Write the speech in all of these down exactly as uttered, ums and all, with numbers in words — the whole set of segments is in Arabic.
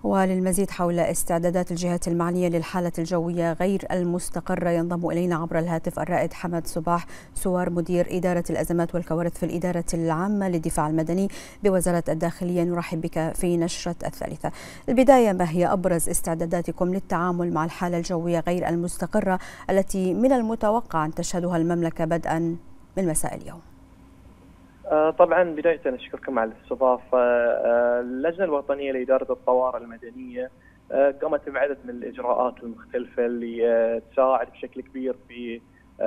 وللمزيد حول استعدادات الجهات المعنية للحالة الجوية غير المستقرة ينضم إلينا عبر الهاتف الرائد حمد صباح سوار مدير إدارة الأزمات والكوارث في الإدارة العامة للدفاع المدني بوزارة الداخلية. نرحب بك في نشرة الثالثة. البداية، ما هي أبرز استعداداتكم للتعامل مع الحالة الجوية غير المستقرة التي من المتوقع أن تشهدها المملكة بدءا من مساء اليوم؟ طبعا بداية أشكركم على الاستضافة. اللجنة الوطنية لإدارة الطوارئ المدنية قامت بعدد من الإجراءات المختلفة اللي تساعد بشكل كبير في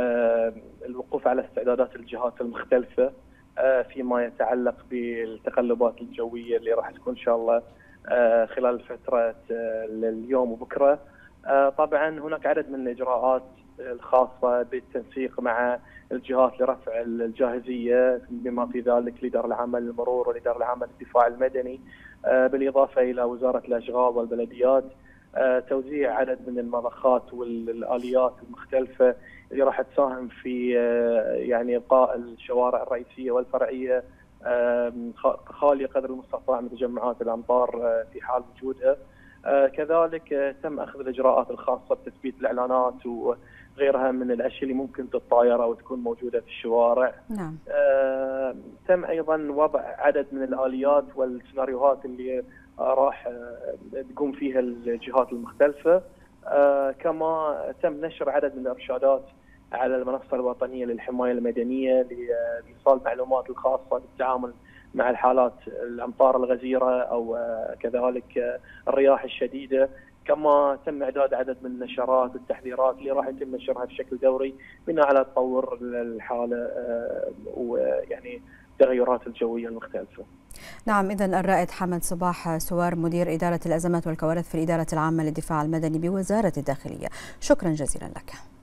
الوقوف على استعدادات الجهات المختلفة فيما يتعلق بالتقلبات الجوية اللي راح تكون إن شاء الله خلال فترة اليوم وبكرة. طبعا هناك عدد من الإجراءات الخاصة بالتنسيق مع الجهات لرفع الجاهزية بما في ذلك الإدارة العامة للمرور والإدارة العامة للدفاع المدني، بالإضافة إلى وزارة الأشغال والبلديات، توزيع عدد من المضخات والآليات المختلفة اللي راح تساهم في يعني إبقاء الشوارع الرئيسية والفرعية خالية قدر المستطاع من تجمعات الأمطار في حال وجودها. كذلك تم أخذ الإجراءات الخاصة بتثبيت الإعلانات وغيرها من الأشياء اللي ممكن تتطاير أو تكون موجودة في الشوارع. نعم. آه، تم أيضا وضع عدد من الآليات والسيناريوهات اللي آه راح آه تقوم فيها الجهات المختلفة. آه كما تم نشر عدد من الإرشادات على المنصة الوطنية للحماية المدنية لإيصال المعلومات الخاصة بالتعامل مع الحالات الأمطار الغزيرة أو كذلك الرياح الشديدة. كما تم إعداد عدد من النشرات والتحذيرات اللي راح يتم نشرها بشكل دوري بناء على تطور الحالة ويعني التغيرات الجوية المختلفة. نعم، إذن الرائد حمد صباح سوار مدير إدارة الأزمات والكوارث في الإدارة العامة للدفاع المدني بوزارة الداخلية، شكرا جزيلا لك.